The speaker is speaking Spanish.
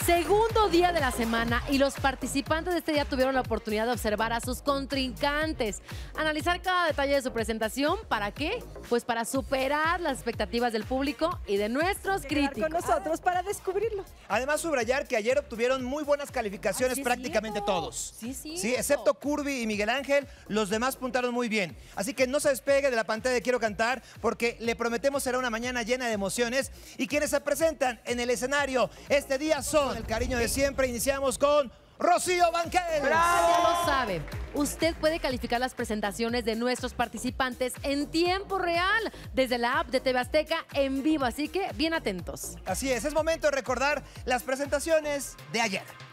Segundo día de la semana y los participantes de este día tuvieron la oportunidad de observar a sus contrincantes, analizar cada detalle de su presentación. ¿Para qué? Pues para superar las expectativas del público y de nuestros críticos. Con nosotros para descubrirlo. Además, subrayar que ayer obtuvieron muy buenas calificaciones Sí, prácticamente cierto. todos. Sí, excepto Curvy y Miguel Ángel, los demás puntaron muy bien. Así que no se despegue de la pantalla de Quiero Cantar, porque le prometemos será una mañana llena de emociones. Y quienes se presentan en el escenario este día son el cariño de siempre. Iniciamos con Rocío Banquels. Ya lo sabe, usted puede calificar las presentaciones de nuestros participantes en tiempo real desde la app de TV Azteca en vivo, así que bien atentos. Así es momento de recordar las presentaciones de ayer.